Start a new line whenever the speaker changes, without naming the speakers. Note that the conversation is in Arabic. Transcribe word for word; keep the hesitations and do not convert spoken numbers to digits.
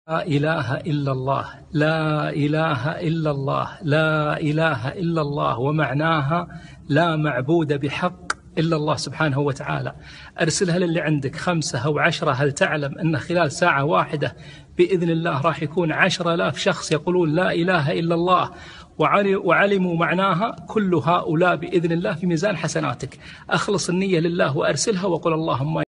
لا إله إلا الله، لا إله إلا الله، لا إله إلا الله، ومعناها لا معبود بحق إلا الله سبحانه وتعالى. أرسلها للي عندك خمسة أو عشرة. هل تعلم أن خلال ساعة واحدة بإذن الله راح يكون عشر آلاف شخص يقولون لا إله إلا الله وعلموا معناها؟ كل هؤلاء بإذن الله في ميزان حسناتك. أخلص النية لله وأرسلها وقل اللهم